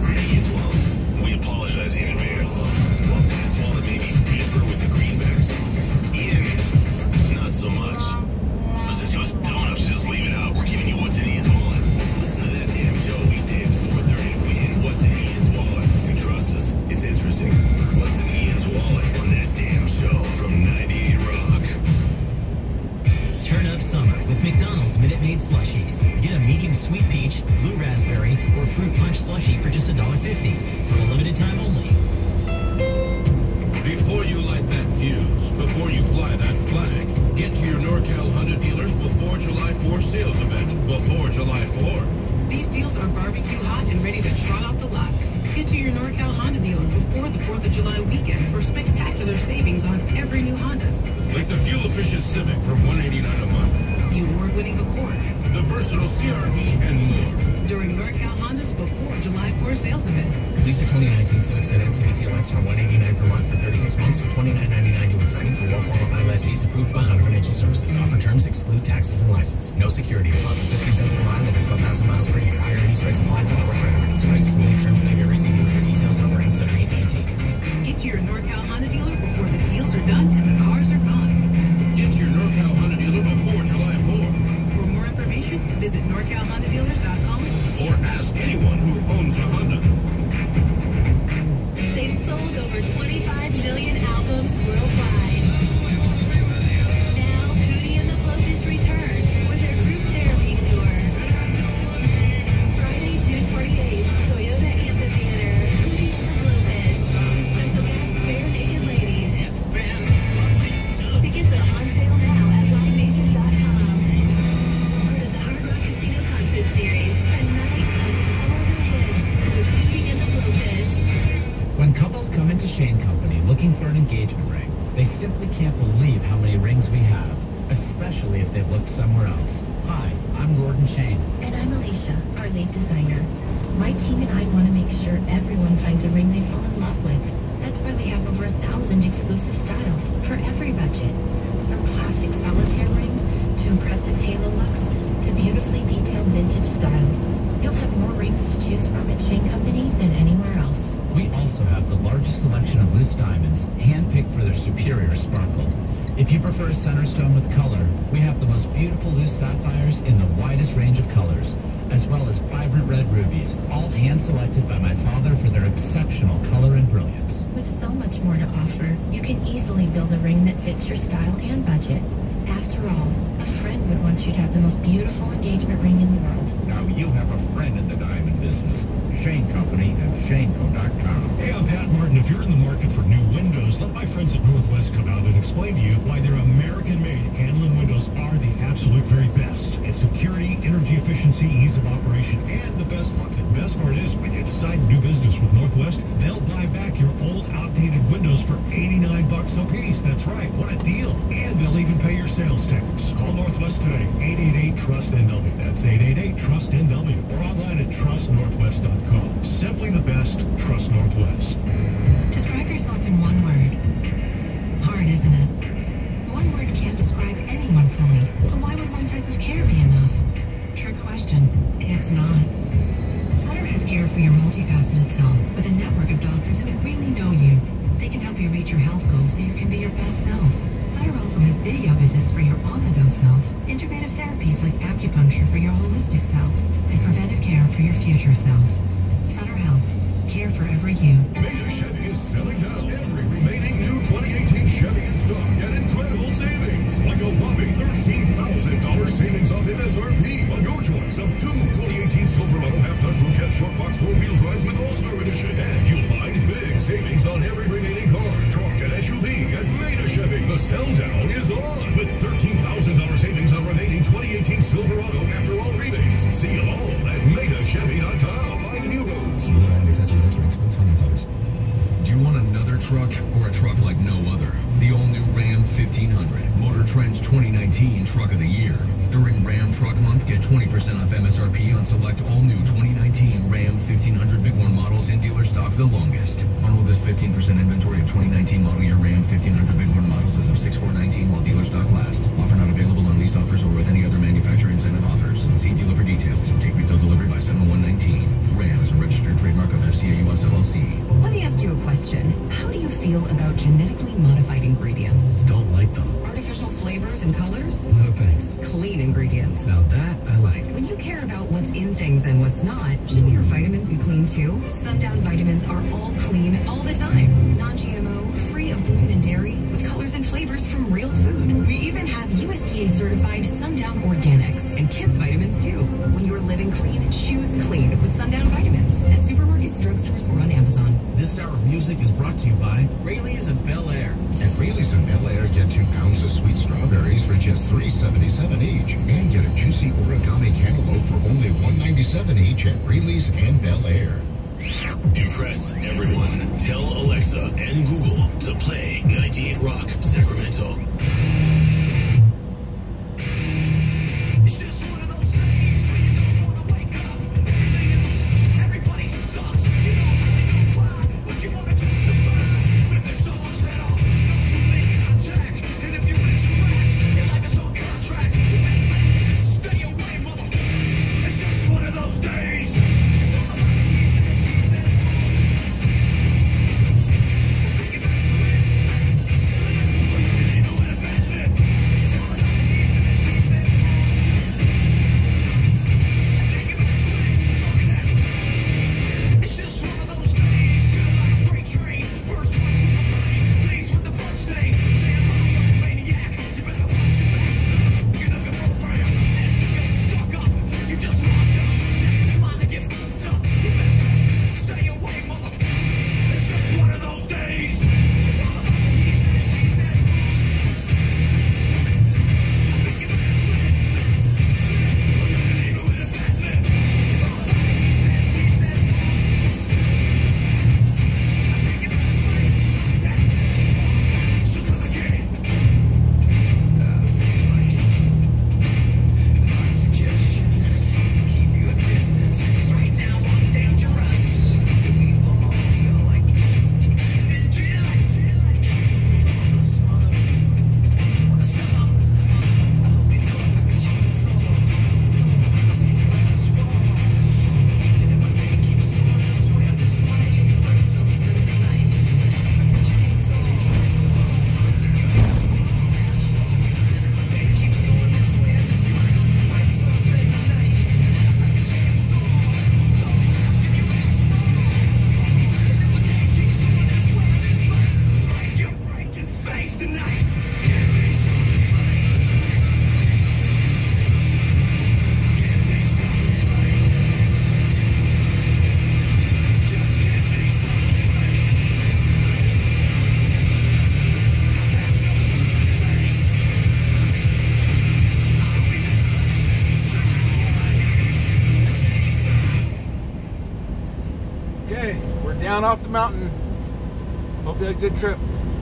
What's in Ian's wallet? We apologize in advance. Well, Pat's wallet may be deeper with the greenbacks. Ian, not so much. But since he was dumb enough to just leave it out, we're giving you what's in Ian's wallet. Listen to that damn show weekdays at 4:30 to win what's in Ian's wallet. And trust us, it's interesting. What's in Ian's wallet on that damn show from 98 Rock. Turn up summer with McDonald's Minute Maid slushies. Get a medium sweet peach, blue raspberry, or fruit punch slushie for just $1.50 for a limited time only. Before you light that fuse, before you fly that flag, get to your NorCal Honda dealers before July 4 sales event. Before July 4. These deals are barbecue hot and ready to trot off the lot. Get to your NorCal Honda dealer before the 4th of July weekend for spectacular savings on every new Honda. Like the fuel-efficient Civic for $189 a month. The award-winning Accord. The versatile CR-V and more. During NorCal Honda's before July 4 sales event. Lease a 2019 Civic Sedan CVT-LX for $189 per month for 36 months or $29.99 due signing for well-qualified lessees approved by Honda Financial Services. Offer terms exclude taxes and license. No security deposit. 15 cents per mile over 12,000 miles per year. Higher lease rates apply for lower credit rates. Prices and lease terms may vary. See dealer for details over N7819. Get to your NorCal Honda dealer before the deals are done and the cars are gone. Get to your NorCal Honda dealer before July 4. For more information, visit NorCalHondaDealers.com or ask anyone who owns a Honda. They've sold over 25 million albums worldwide. Now, Hootie and the Blowfish return for their group therapy tour. Friday, June 28th, Toyota Amphitheater, Hootie and the Blowfish, with special guest Bare Naked Ladies. Tickets are on sale now at LiveNation.com. Part of the Hard Rock Casino Concert Series, a night of all the hits with Hootie and the Blowfish. When couples come into Shane Company looking for an engagement ring, they simply can't believe how many rings we have, especially if they've looked somewhere else. Hi, I'm Gordon Shane. And I'm Alicia, our lead designer. My team and I want to make sure everyone finds a ring they fall in love with. That's why we have over 1,000 exclusive styles for every budget. From classic solitaire rings to impressive halo looks to beautifully detailed vintage styles. You'll have more rings to choose from at Shane Company than anywhere else. We also have the largest selection of loose diamonds, hand-picked for their superior sparkle. If you prefer a center stone with color, we have the most beautiful loose sapphires in the widest range of colors, as well as vibrant red rubies, all hand-selected by my father for their exceptional color and brilliance. With so much more to offer, you can easily build a ring that fits your style and budget. After all, a friend would want you to have the most beautiful engagement ring in the world. Now you have a friend in the diamond business. Shane Company and ShaneCo.com. Hey, I'm Pat Martin. If you're in the market for new windows, let my friends at Northwest come out and explain to you why their American-made Anlin windows are the absolute very best. In security, energy efficiency, ease of operation, and the best luck. The best part is, when you decide to do business with Northwest, they'll buy back your old, outdated windows for $89 a piece. That's right. What a deal. And they'll even pay your sales tax. Call Northwest today. 888-TRUST-NW. That's 888-TRUST-NW. Or online at TrustNorthwest.com. Simply the best. Trust Northwest. Describe yourself in one word. Hard, isn't it? One word can't describe anyone fully, so why would one type of care be enough? Trick question. It's not. Sutter has care for your multifaceted self with a network of doctors who really know you. They can help you reach your health goals so you can be your best self. Sutter also has video visits for your on-the-go self, innovative therapies like acupuncture for your holistic self, and preventive care for your future self. Sutter Health. Care for every you. Maida Chevy is selling down every remaining new 2018 Chevy in stock at incredible savings, like a whopping $13,000 savings off MSRP on your choice of two 2018 Silverado half-ton crew cab short box four-wheel drives with All-Star Edition. And you'll find big savings on every remaining car, truck, and SUV at Maida Chevy. The sell-down is on with $13,000 savings on remaining 2018 Silverado after all rebates. See it all at MaidaChevy.com. Find the new roads. Accessories extra excludes finance offers. Do you want another truck or a truck like no other? The all-new Ram 1500, Motor Trend's 2019 Truck of the Year. During Ram Truck Month, get 20% off MSRP on select all-new 2019 Ram 1500 Bighorn models in dealer stock the longest. On with this 15% inventory of 2019 model year Ram 1500 Bighorn models as of 6/4/19 while dealer stock lasts. Offer not available on lease offers or with any other manufacturer incentive offers. See dealer for details. Take retail delivery by 7/1/19. Ram is a registered trademark of FCA. feel about genetically modified ingredients? Don't like them. Artificial flavors and colors? No thanks. Clean ingredients. Now that I like. When you care about what's in things and what's not, shouldn't your vitamins be clean too? Sundown vitamins are all clean all the time. Non-GMO, free of gluten and dairy, with colors and flavors from real food. We even have USDA certified Sundown Organics and kids vitamins too. When you're living clean, choose clean with Sundown vitamins at supermarkets, drugstores, or on Amazon. This hour of music is brought to you by Rayleigh's and Bel Air. At Rayleigh's and Bel Air, get 2 pounds of sweet strawberries for just $3.77 each. And get a juicy origami cantaloupe for only $1.97 each at Rayleigh's and Bel Air. Impress everyone. Tell Alexa and Google to play 98 Rock Sacramento. Okay, we're down off the mountain. Hope you had a good trip.